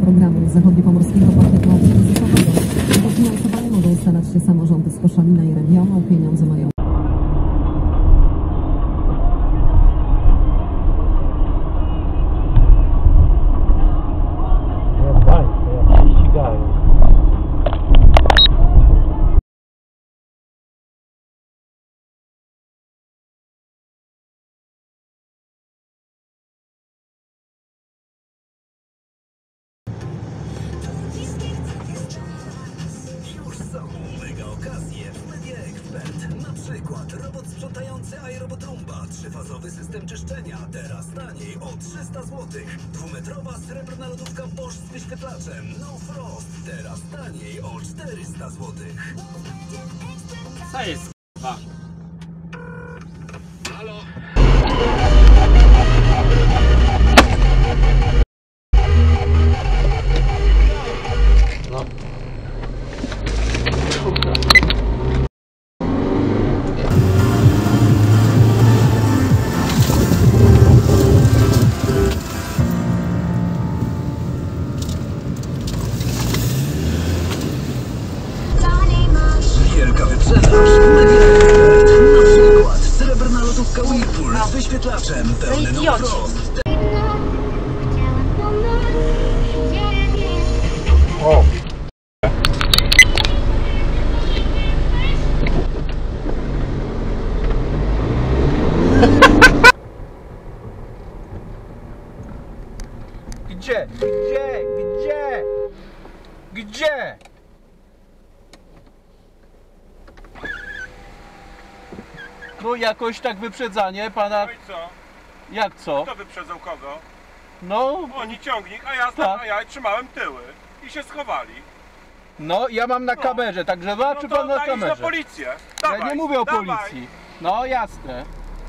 programu zachodniopomorskiego pakietu antykryzysowego. Dofinansowanie mogą starać się samorządy z Koszalina i regionu. Pieniądze mają Na przykład robot sprzątający iRobot-Roomba, trzyfazowy system czyszczenia, teraz taniej o 300 zł. Dwumetrowa srebrna lodówka Bosch z wyświetlaczem No Frost, teraz taniej o 400 zł. Co jest k***a? Halo? No. Wielka wyprzedaż Media Expert. Na przykład srebrna lodówka Whirlpool z wyświetlaczem pełny No Frost. O. Gdzie? Gdzie? No jakoś tak wyprzedzanie pana... No i co? Jak co? Kto wyprzedzał kogo? No, Oni ciągnik, a ja, Tak. a ja trzymałem tyły. I się schowali. no ja mam na kamerze, także zobaczy No pan to na daj iść na kamerze. policję. Ja Dawaj, nie mówię o dawaj. policji. No jasne.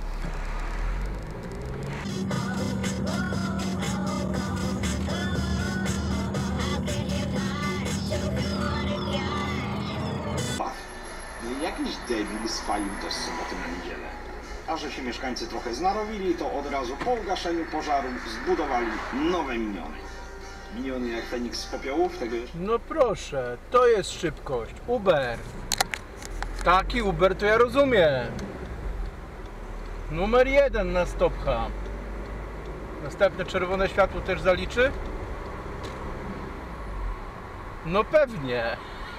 Jakiś debil spalił to z soboty na niedzielę. A że się mieszkańcy trochę znarowili, to od razu po ugaszeniu pożaru zbudowali nowe miniony. Miniony jak Feniks z popiołów, tego już... No proszę, to jest szybkość. Uber. Taki Uber to ja rozumiem. Numer 1 na Stop Hub. Następne czerwone światło też zaliczy? No pewnie.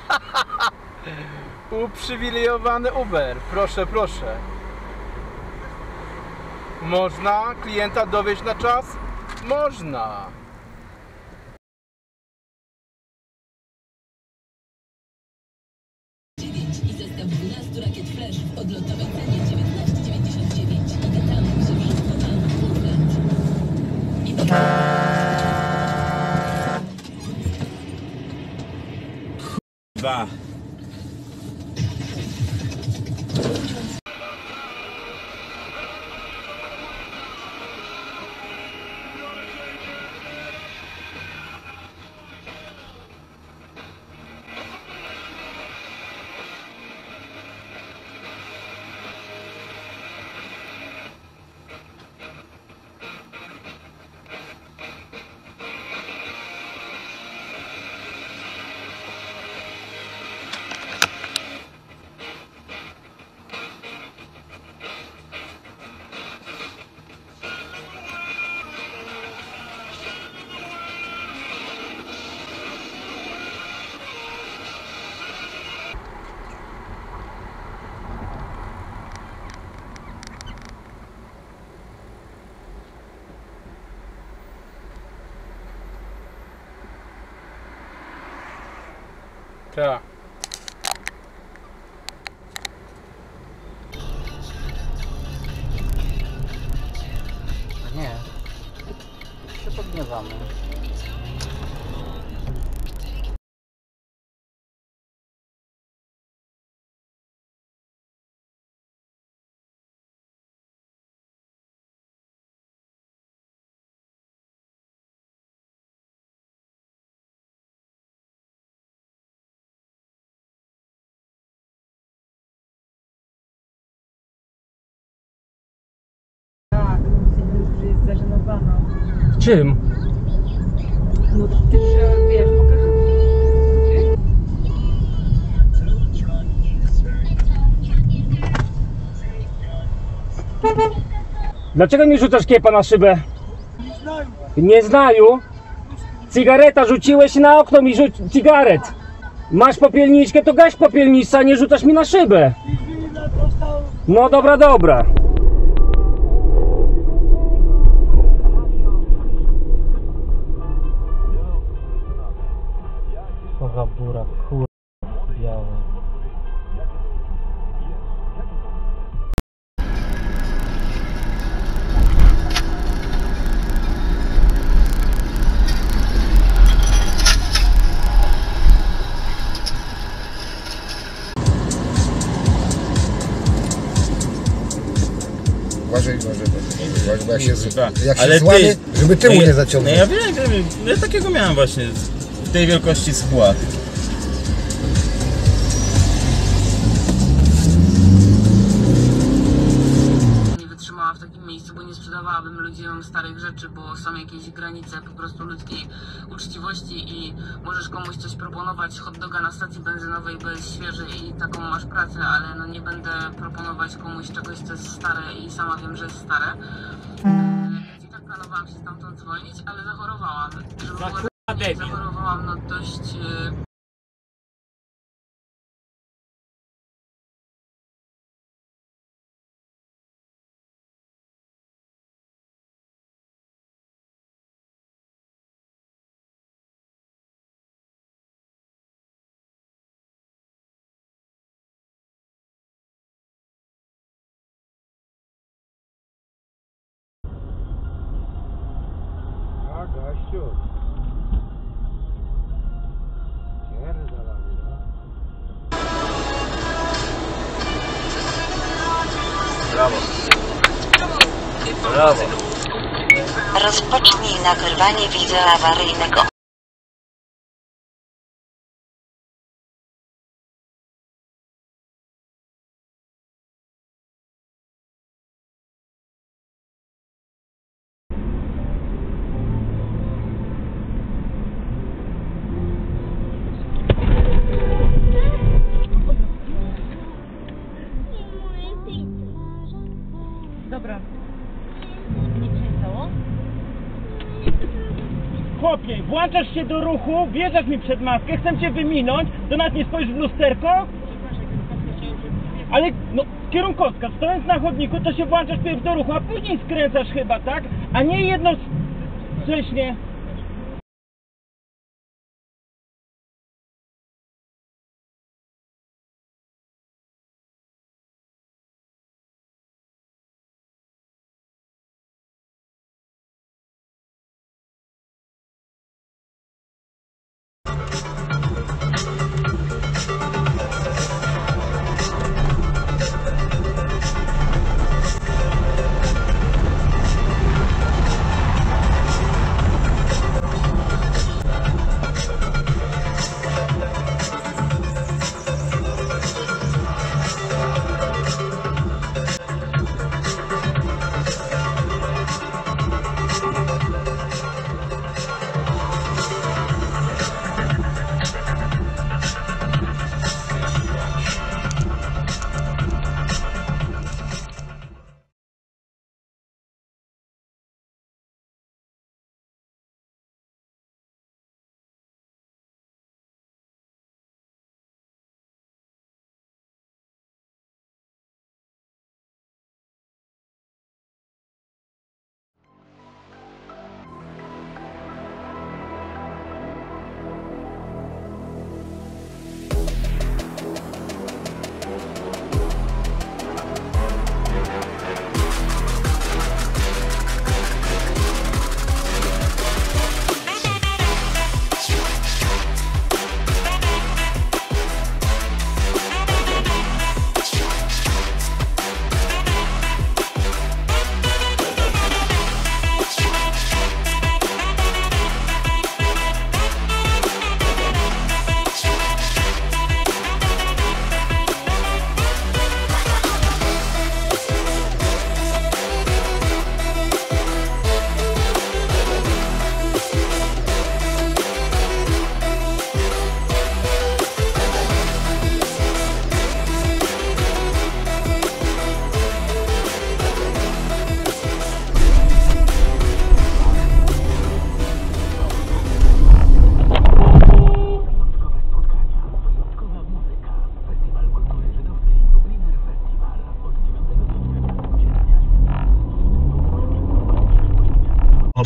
Uprzywilejowany Uber. Proszę, proszę. Można klienta dowieźć na czas? Można. I zestaw 12 rakiet flash w odlotowej cenie 19,99 i gadamy, że wszystko mam Dwa. Tak. Nie. Się podgniewamy. Tak, już jest zażenowana. Czym? No tym, że Dlaczego mi rzucasz kiepa na szybę? Nie znają. Cygareta rzuciłeś na okno mi rzuć cygaret. Masz popielniczkę, to gaś popielnicę, a nie rzucasz mi na szybę. No dobra, dobra. Kocha bura, kur... biała. Uważaj, bo jak się złamie, żeby tyłu nie zaciągnąć. No ja wiem, ja takiego miałem właśnie, w tej wielkości skład. Nie wytrzymała w takim miejscu, bo nie sprzedawałabym ludziom starych rzeczy, bo są jakieś granice po prostu ludzkiej uczciwości i możesz komuś coś proponować, hot doga na stacji benzynowej, bo jest świeży i taką masz pracę, ale no nie będę proponować komuś czegoś, co jest stare i sama wiem, że jest stare. Więc i tak planowałam się stamtąd zwolnić, ale zachorowałam. Zachorowałam no dość... A gościu. Pierdolamy, no. Brawo. Brawo. Rozpocznij nagrywanie wideo awaryjnego. Dobra. Chłopie, włączasz się do ruchu, wjeżdżasz mi przed maskę, chcę cię wyminąć, to nawet nie spojrzysz w lusterko? Ale, no, kierunkowskaz, stojąc na chodniku, to się włączasz pierw do ruchu, a później skręcasz chyba, tak? A nie jednocześnie.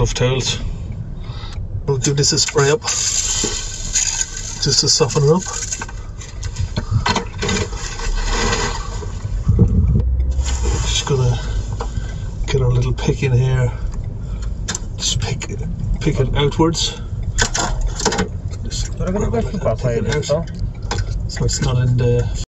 rough towels. We'll give this a spray up just to soften it up. Just gonna get our little pick in here. Just pick it outwards. Just pick it out, so it's not in the